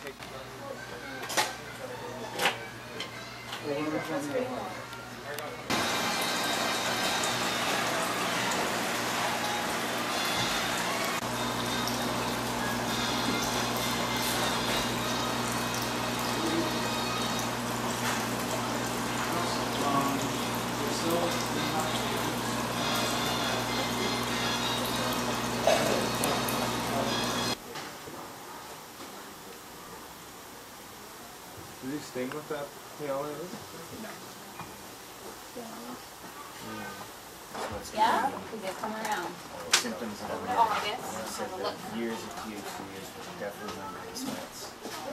Did he sting with that pail? No. Yeah? Did they come around? Symptoms that I've August. years of THC is definitely my greatest sweats.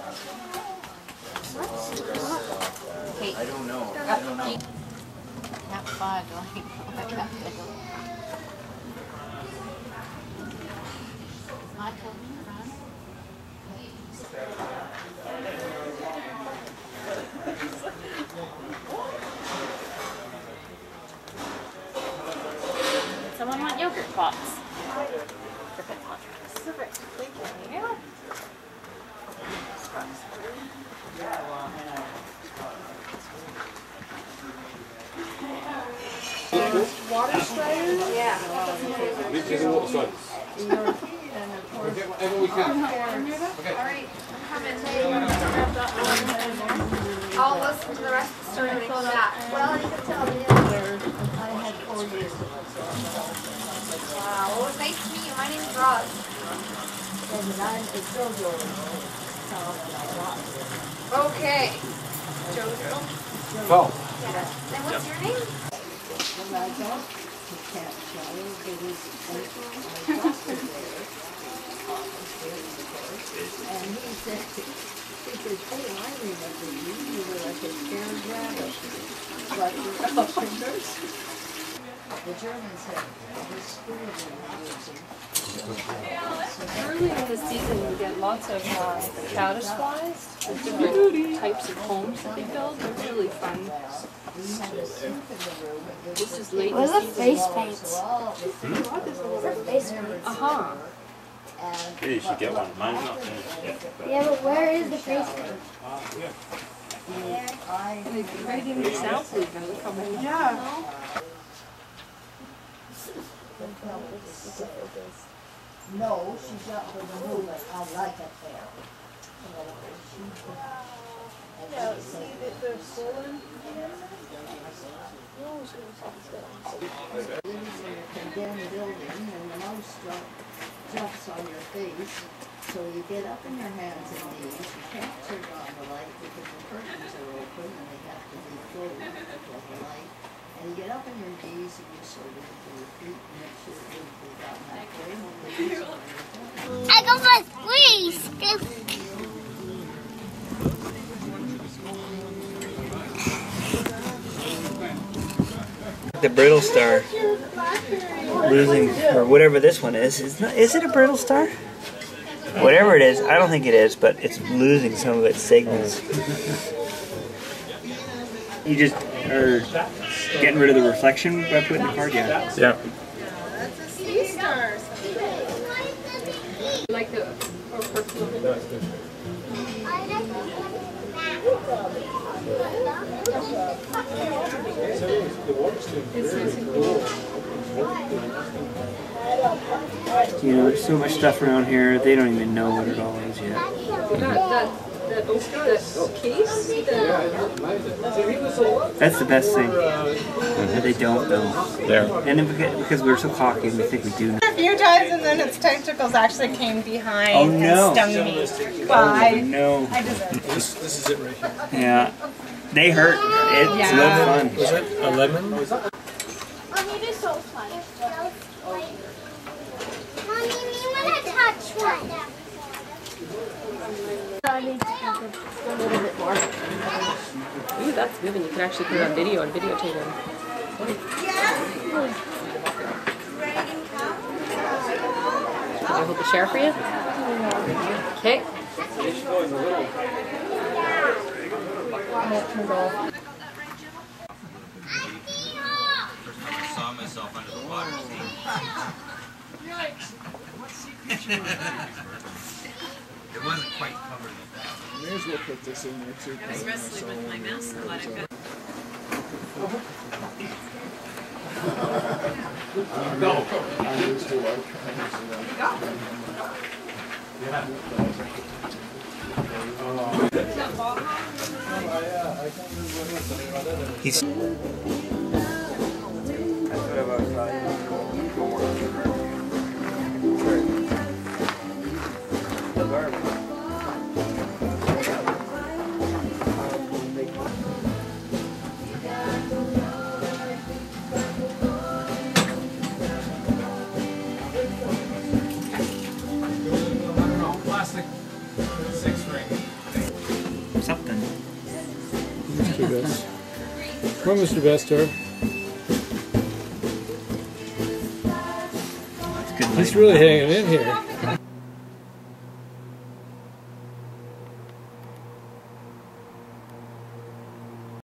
I don't know. I don't know. Not fun, like, Michael, run. Someone want yogurt pots? Perfect. Thank you. Yeah. Water strider? Yeah. We take the water slide. Whenever we can. Okay. Alright, I'm coming. I'll listen to the rest of the story when I come back. Well, you can tell me. I had 4 years. Wow. Well, it was nice to meet you. My name's Roz. Okay. Jojo. Oh. Yeah. And what's your name? And he said, hey, I remember you. You were like a scared rabbit. But you're up in nursing. The Germans have restored Early in the season, we get lots of caddis flies, different types of homes that they build. They're really fun. This is late in Where's the the season. face paints? Face paints. Uh-huh. Maybe you should get one. Mine's not finished yet. Yeah, but where is the face paint? Like right in the south even. Look how many. Yeah. No, she's up with the movement. I like it there. Yeah, see that they're swollen. Condemned building and the mouse jumps on your face. So you get up in your hands and knees. You can't turn on the light because the curtains are open and they have to be closed because the light. And you get up on your knees and you sort of into your feet and make sure you go down that way. I got my squeeze. The brittle star losing, or whatever this one is it a brittle star? Whatever it is, I don't think it is, but it's losing some of its signals. You just are getting rid of the reflection by putting the card down? Yeah. That's a sea star. Like the You know, there's so much stuff around here, they don't even know what it all is yet. that case? That's the best thing, that they don't know. There. And then because we're so cocky, we think we do know. A few times, and then its tentacles actually came behind Oh, no. and stung me. Well, Oh, no. I deserve it. This is it right here. Yeah. They hurt. It's no fun. Was it a lemon? Mommy, this is so fun. Mommy, we want to touch one. I need to a little bit more. Ooh, that's good. And you can actually put it on video and videotape it. Can I hold the share for you? Okay. I saw myself under the water, see? It wasn't quite covered with that. May as well put this in there too. I was wrestling with my mouse a lot. No. I used to like He's. That's what about plastic 6-ring. something. Mr. Best. Come on, Mr. Bester. That's good. He's really hanging in here.